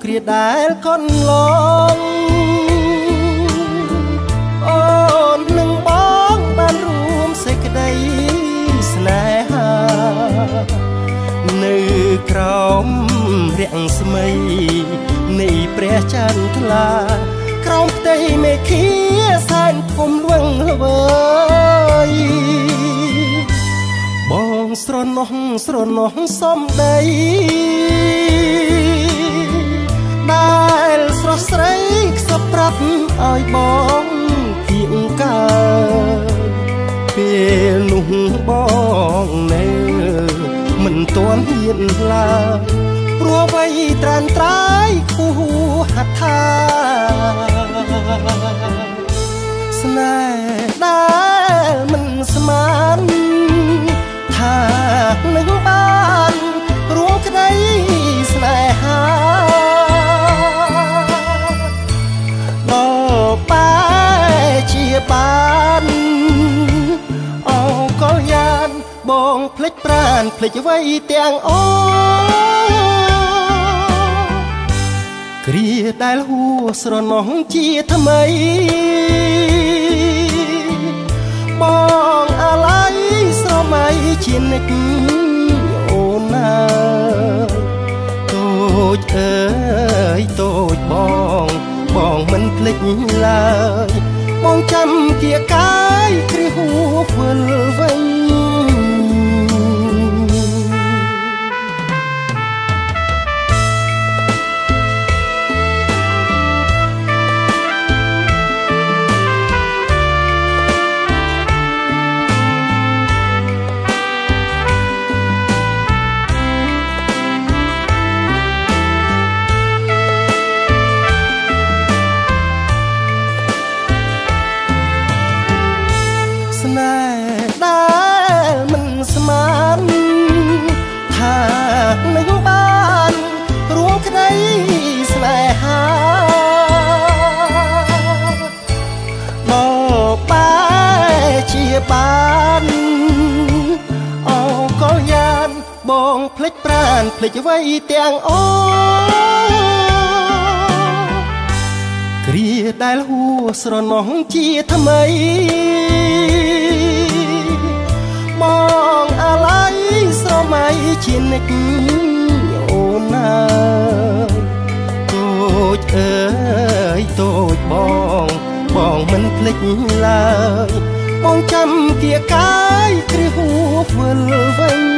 គ្រាដែលកន់ឡងអូននឹងបងបានរួមសេចក្តីស្នេហានៅក្រោមរាំងស្មីនៃព្រះច័ន្ទថ្លាក្រោមផ្ទៃមេឃាសែនធំលវឹងល្វើយបងស្រណោះសំដីដែលស្រស់ស្រីខ្សឹបប្រាប់ឲ្យបងគៀងកើពេលនោះបងនៅមិនទាន់ហ៊ានឡើយព្រោះវ័យត្រានត្រាយខួហត្ថាស្នេហ៍ដែលមិនស្មានថានឹងបានរួមក្តីស្នេហាដល់បែជាបានអង្កលយ៉ានបងភ្លេចប្រានភ្លេចអ្វីទាំងអូគ្រាដែលហួស្រណោះជាថ្មីបងអាឡ័យស្រមៃជានិច្ចអូនណាតូចអើយតូចបងមិនភ្លេចឡើយបងចាំគៀកាយគ្រាហួវិលវិញស្នេហ៍ដែលមិនស្មានថានឹងបានរួមក្តីស្នេហាដល់បែជាបានអង្កលយ៉ានបងភ្លេចប្រានភ្លេចអ្វីទាំងអូគ្រាដែលហួស្រណោះជាថ្មីបងអាឡ័យស្រមៃជានិច្ចអូនណាតូចអើយតូចបងមិនភ្លេចឡើយបងចាំគៀកាយគ្រាហួវិលវិញ